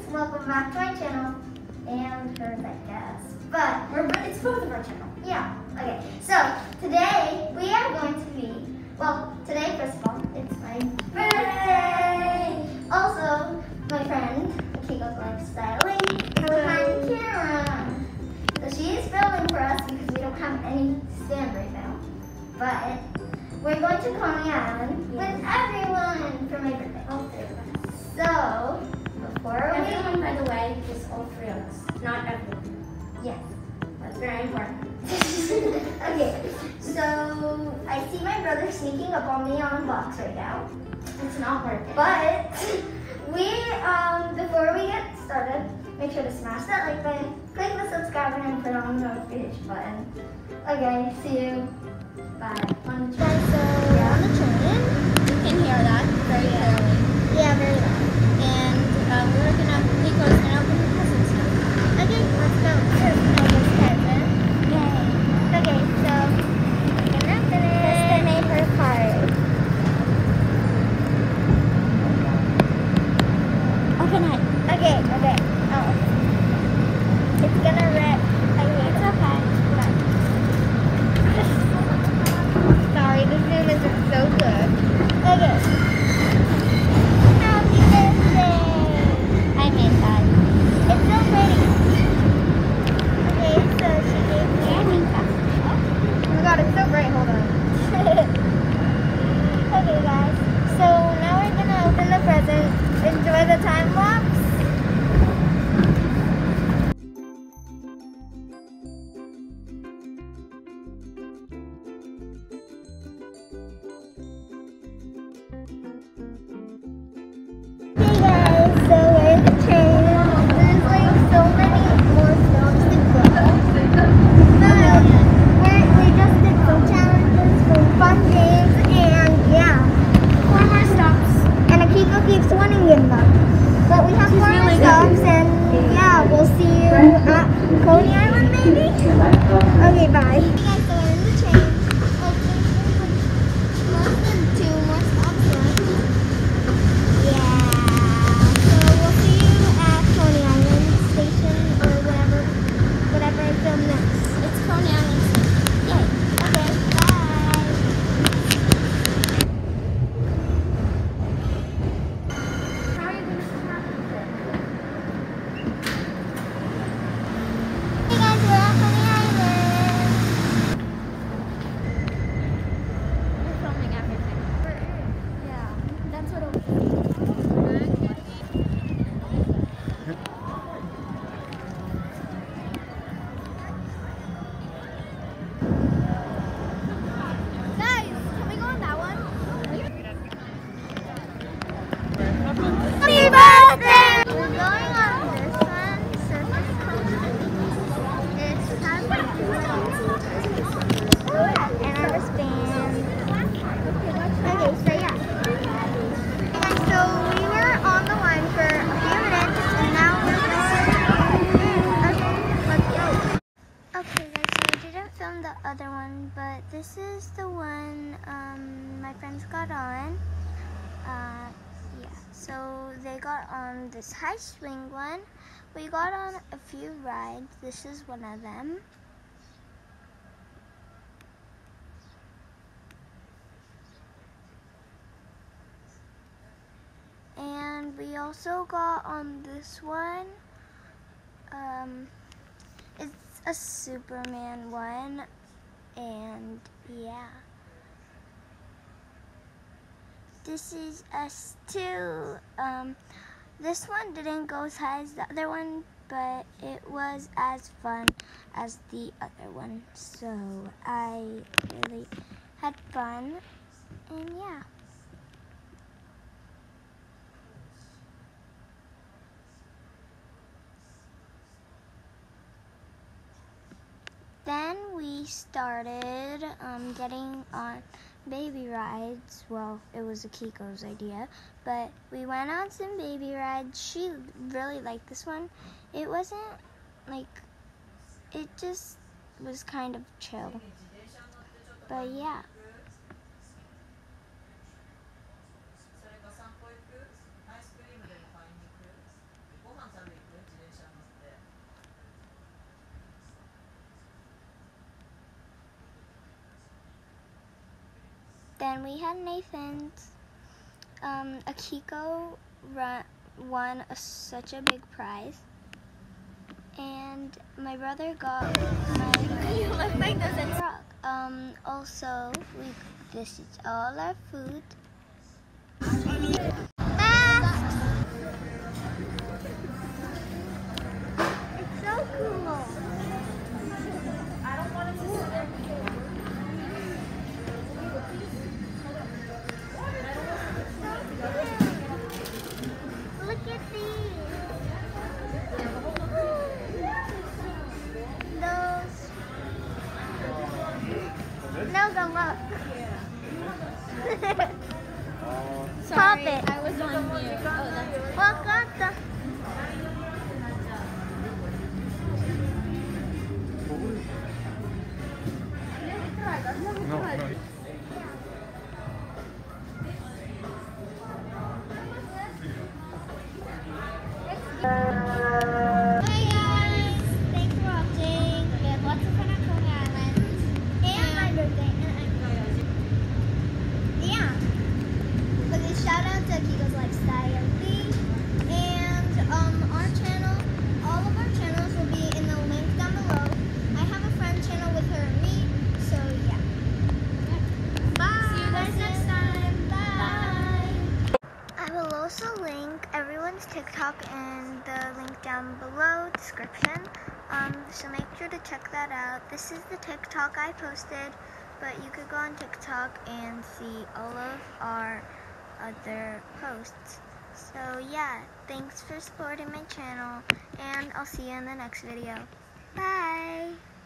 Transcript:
welcome back to my channel and hers, I guess. But it's both of our channel. Yeah. Okay. So today we are going to be today first of all it's my birthday. Also, my friend Akiko's Lifestyling is behind the camera. So she is filming for us because we don't have any stand right now. But we're going to Coney Island with everyone for my birthday. All three of us. So Everyone, by the way, is all three of us, not everyone. Yes. That's very important. Okay, so I see my brother sneaking up on me on a box right now. It's not working. But before we get started, make sure to smash that like button, click the subscribe button, and put on the notification button. Okay, see you. Bye. On the train. So we're on the train. You can hear that very clearly. Yeah, very loud. And we're gonna be close and open the presents now. Okay, let's go. Here's Nova's present. Yay. Okay, so we're gonna open it. Krista made her card. Open it. Okay. Oh. It's gonna rip. It's okay. Sorry, the zoom isn't so good. Okay. Happy birthday! I made that. It's so pretty. Okay, so she gave me. Oh my god, it's so bright. Hold on. Okay, guys. So now we're gonna open the present. Enjoy the time lapse. Hey guys, so we're in the train. There's like so many more stops to go. But we just did some challenges, some fun games, and yeah. 4 more stops. And Akiko keeps wanting in them. But we have 4 more stops, and yeah, we'll see you at Coney Island maybe? Okay, bye. Hey guys, so we're in the train. Less than 2 more stops left. Yeah. So we'll see you at Coney Island Station or whatever I film next. It's Coney Island. Yay. Okay, bye. How are you going to snap this? Hey guys, we're at Coney Island. We're filming everything. Yeah, that's what it was. Guys, can we go on that one? Happy birthday! We're going on this one, Surface Coaster. It's has like and our wristband. Okay, so yeah. And so we were on the line for a few minutes, and now we're going. Okay, let's go. Okay, guys, so we didn't film the other one, but this is the one my friends got on. Yeah, so they got on this high swing one. We got on a few rides. This is one of them. And we also got on this one. It's a Superman one, and yeah. This is us too. This one didn't go as high as the other one, but it was as fun as the other one. So I really had fun, and yeah. Then we started getting on baby rides. Well, it was Akiko's idea, but we went on some baby rides. She really liked this one. It wasn't like, it just was kind of chill. But yeah. Then we had Nathan's. Akiko won such a big prize. And my brother got my friend doesn't rock. Also, this is all our food. It's so cool. I don't want it to sit there. Look at these. No, go look. Pop it. I was on mute. Oh, that's Well, got the. No. Hi guys, thanks for watching. We had lots of fun at Coney Island. And my birthday. Yeah. Okay, shout out to Akiko's Lifestyle Lee. And our channel, all of our channels will be in the link down below. I have a friend channel with her and me, so yeah. Bye. See you guys next time. Bye. I will also link everyone's TikTok in the link down below description. So make sure to check that out. This is the TikTok I posted, but you could go on TikTok and see all of our other posts. So yeah, thanks for supporting my channel, and I'll see you in the next video. Bye!